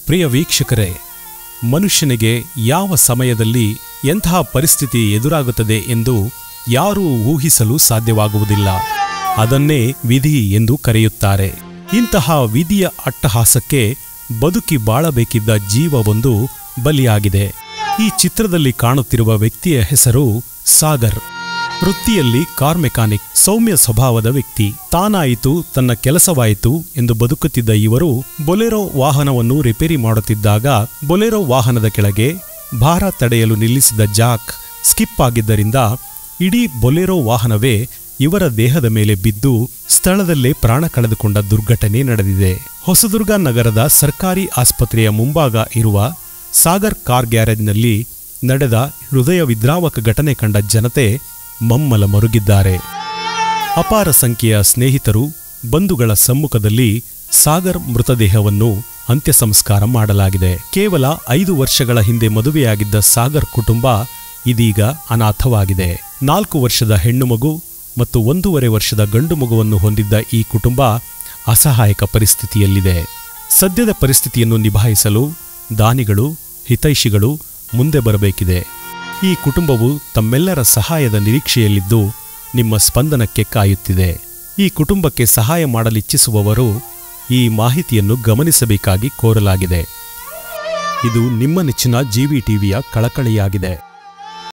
ಪ್ರಿಯ ವೀಕ್ಷಕರೇ, ಮನುಷ್ಯನಿಗೆ ಯಾವ ಸಮಯದಲ್ಲಿ ಎಂತಹ ಪರಿಸ್ಥಿತಿ ಎದುರಾಗುತ್ತದೆ ಎಂದು ಯಾರೂ ಊಹಿಸಲು ಸಾಧ್ಯವಾಗುವುದಿಲ್ಲ. ಅದನ್ನೇ ವಿಧಿ ಎಂದು ಕರೆಯುತ್ತಾರೆ. ಇಂತಹ ವಿಧಿಯ ಅಟ್ಟಹಾಸಕ್ಕೆ ಬದುಕಿ ಬಾಳಬೇಕಿದ್ದ ಜೀವವೊಂದು ಬಲಿಯಾಗಿದೆ. ಈ ಚಿತ್ರದಲ್ಲಿ ಕಾಣುತ್ತಿರುವ ವ್ಯಕ್ತಿಯ ಹೆಸರು ಸಾಗರ್. ವೃತ್ತಿಯಲ್ಲಿ ಕಾರ್ ಮೆಕ್ಯಾನಿಕ್, ಸೌಮ್ಯ ಸ್ವಭಾವದ ವ್ಯಕ್ತಿ. ತಾನಾಯಿತು ತನ್ನ ಕೆಲಸವಾಯಿತು ಎಂದು ಬದುಕುತ್ತಿದ್ದ ಇವರು ಬೊಲೆರೋ ವಾಹನವನ್ನು ರಿಪೇರಿ ಮಾಡುತ್ತಿದ್ದಾಗ ಬೊಲೆರೋ ವಾಹನದ ಕೆಳಗೆ ಭಾರ ತಡೆಯಲು ನಿಲ್ಲಿಸಿದ ಜಾಕ್ ಸ್ಕಿಪ್ ಆಗಿದ್ದರಿಂದ ಇಡೀ ಬೊಲೆರೋ ವಾಹನವೇ ಇವರ ದೇಹದ ಮೇಲೆ ಬಿದ್ದು ಸ್ಥಳದಲ್ಲೇ ಪ್ರಾಣ ಕಳೆದುಕೊಂಡ ದುರ್ಘಟನೆ ನಡೆದಿದೆ. ಹೊಸದುರ್ಗ ನಗರದ ಸರ್ಕಾರಿ ಆಸ್ಪತ್ರೆಯ ಮುಂಭಾಗ ಇರುವ ಸಾಗರ್ ಕಾರ್ ಗ್ಯಾರೇಜ್ನಲ್ಲಿ ನಡೆದ ಹೃದಯ ವಿದ್ರಾವಕ ಘಟನೆ ಕಂಡ ಜನತೆ ಮಮ್ಮಲ ಮರುಗಿದ್ದಾರೆ. ಅಪಾರ ಸಂಖ್ಯೆಯ ಸ್ನೇಹಿತರು, ಬಂಧುಗಳ ಸಮ್ಮುಖದಲ್ಲಿ ಸಾಗರ್ ಮೃತದೇಹವನ್ನು ಅಂತ್ಯ ಸಂಸ್ಕಾರ ಮಾಡಲಾಗಿದೆ. ಕೇವಲ 5 ವರ್ಷಗಳ ಹಿಂದೆ ಮದುವೆಯಾಗಿದ್ದ ಸಾಗರ್ ಕುಟುಂಬ ಇದೀಗ ಅನಾಥವಾಗಿದೆ. 4 ವರ್ಷದ ಹೆಣ್ಣು ಮಗು ಮತ್ತು 1.5 ವರ್ಷದ ಗಂಡು ಮಗುವನ್ನು ಹೊಂದಿದ್ದ ಈ ಕುಟುಂಬ ಅಸಹಾಯಕ ಪರಿಸ್ಥಿತಿಯಲ್ಲಿದೆ. ಸದ್ಯದ ಪರಿಸ್ಥಿತಿಯನ್ನು ನಿಭಾಯಿಸಲು ದಾನಿಗಳು, ಹಿತೈಷಿಗಳು ಮುಂದೆ ಬರಬೇಕಿದೆ. ಈ ಕುಟುಂಬವು ತಮ್ಮೆಲ್ಲರ ಸಹಾಯದ ನಿರೀಕ್ಷೆಯಲ್ಲಿದ್ದು ನಿಮ್ಮ ಸ್ಪಂದನಕ್ಕೆ ಕಾಯುತ್ತಿದೆ. ಈ ಕುಟುಂಬಕ್ಕೆ ಸಹಾಯ ಮಾಡಲಿಚ್ಛಿಸುವವರು ಈ ಮಾಹಿತಿಯನ್ನು ಗಮನಿಸಬೇಕಾಗಿ ಕೋರಲಾಗಿದೆ. ಇದು ನಿಮ್ಮ ನೆಚ್ಚಿನ ಜಿವಿ ಟಿವಿಯ ಕಳಕಳಿಯಾಗಿದೆ.